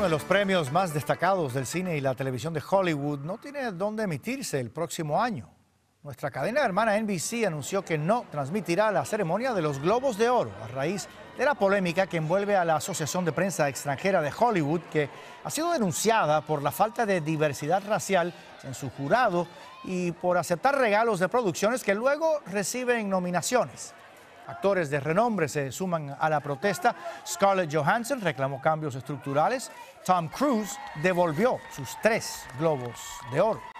Uno de los premios más destacados del cine y la televisión de Hollywood no tiene dónde emitirse el próximo año. Nuestra cadena hermana NBC anunció que no transmitirá la ceremonia de los Globos de Oro a raíz de la polémica que envuelve a la Asociación de Prensa Extranjera de Hollywood, que ha sido denunciada por la falta de diversidad racial en su jurado y por aceptar regalos de producciones que luego reciben nominaciones. Actores de renombre se suman a la protesta. Scarlett Johansson reclamó cambios estructurales. Tom Cruise devolvió sus 3 Globos de Oro.